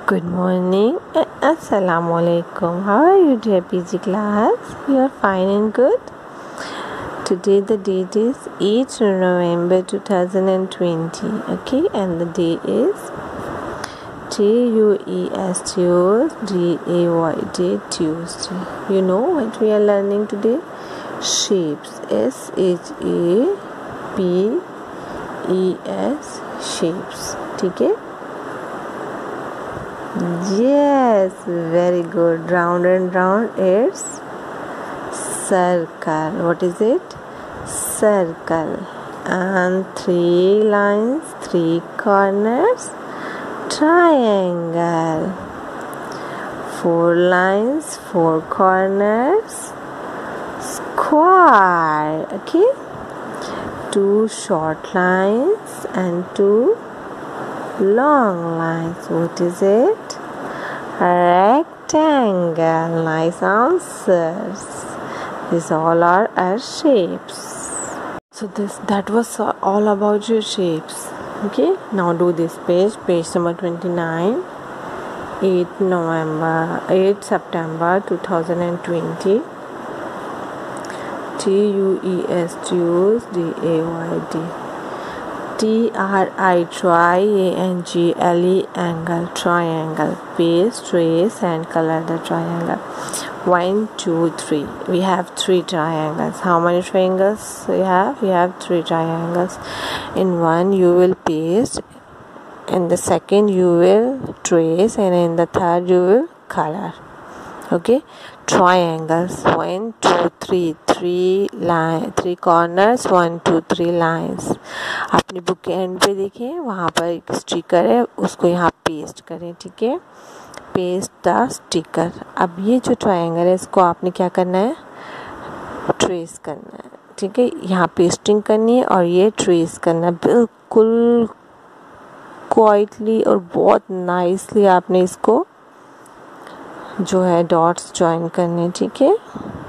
Good morning and Assalamu alaikum. How are you, dear PG class? You are fine and good. Today the date is 8th November 2020. Okay, and the day is Tuesday, Tuesday. You know what we are learning today? Shapes. SHAPES. Shapes. ठीक है? Yes, very good. Round and round, it's circle. What is it? Circle. And 3 lines, 3 corners, triangle. 4 lines, 4 corners, square. Okay? 2 short lines and 2 long lines. What is it? Rectangle. Nice answers. These all are our shapes. So that was all about your shapes. Okay, now do this page number 29. 8 September 2020. TUESDAYD. TRIANGLE angle, triangle. Paste, trace and color the triangle. 1, 2, 3. We have 3 triangles. How many triangles we have? We have 3 triangles. In one you will paste, in the second you will trace, and in the third you will color. Okay, triangles. 1, 2, 3. 3 corners, 1, 2, 3 lines. अपनी book के end पे देखें, वहाँ पर एक sticker है, उसको यहाँ पेस्ट करें. ठीक है, पेस्ट द स्टिकर. अब ये जो ट्रायंगल है इसको आपने क्या करना है? ट्रेस करना है. ठीक है, यहाँ पेस्टिंग करनी है और ये ट्रेस करना है. बिल्कुल क्वाइटली और बहुत नाइसली आपने इसको जो है डॉट्स ज्वाइन करने. ठीक है,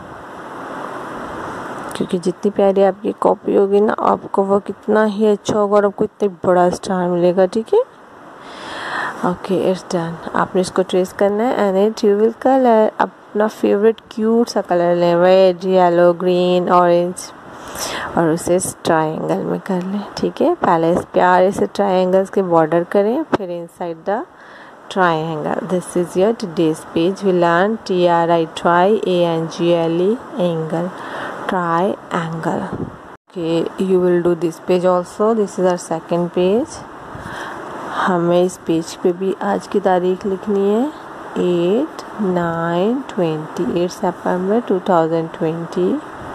क्योंकि जितनी प्यारी आपकी कॉपी होगी ना, आपको वो कितना ही अच्छा होगा और आपको इतना बड़ा स्टार मिलेगा. ठीक है, ओके, इट्स डन. आपने इसको ट्रेस करना है and it you will colour. अपना फेवरेट क्यूट सा कलर लें, रेड, येलो, ग्रीन, ऑरेंज, और उसे इस ट्रायंगल में कर लें. ठीक है, पहले इस प्यारे से ट्रायंगल्स के बॉर्डर करें, फिर inside the triangle. This is your today's page. We learn TRIANGLE angle, triangle. Okay, you will do this page also. This is our second page. हमें इस पेज पे भी आज की तारीख लिखनी है. 8 September 2020.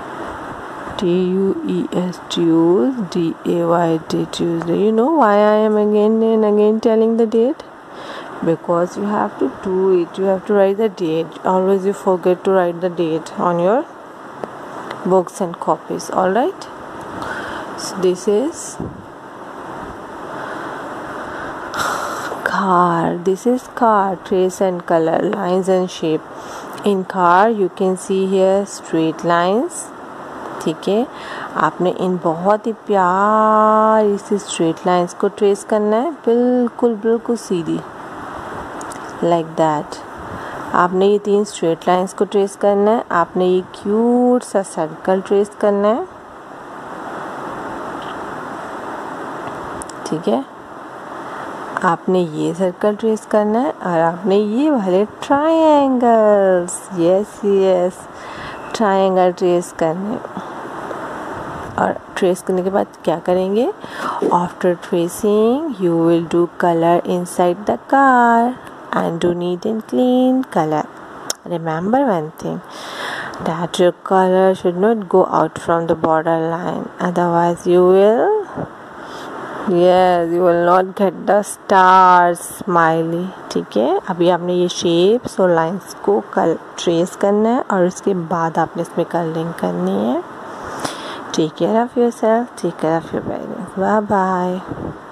TUESDAYD, Tuesday. You know why I am again and again telling the date? Because you have to do it, you have to write the date. Always you forget to write the date on your books and copies. All right, so this is car. This is car. Trace and color, lines and shape. In car you can see here straight lines. ठीक है, आपने इन बहुत ही प्यारी सी straight lines को trace करना है. बिल्कुल सीधी, लाइक दैट. आपने ये 3 स्ट्रेट लाइंस को ट्रेस करना है. आपने ये क्यूट सा सर्कल ट्रेस करना है. ठीक है, आपने ये सर्कल ट्रेस करना है और आपने ये वाले ट्रायंगल्स, यस, ट्रायंगल ट्रेस करने. और ट्रेस करने के बाद क्या करेंगे? After tracing you will do colour inside the car and do neat and clean color. Remember one thing, that your color should not go out from the border line, otherwise you will not get the star smiley. ठीक है, अभी आपने ये shapes और lines को trace करना है और उसके बाद आपने इसमें कलरिंग करनी है. Take care of yourself, take care of your parents. Bye bye.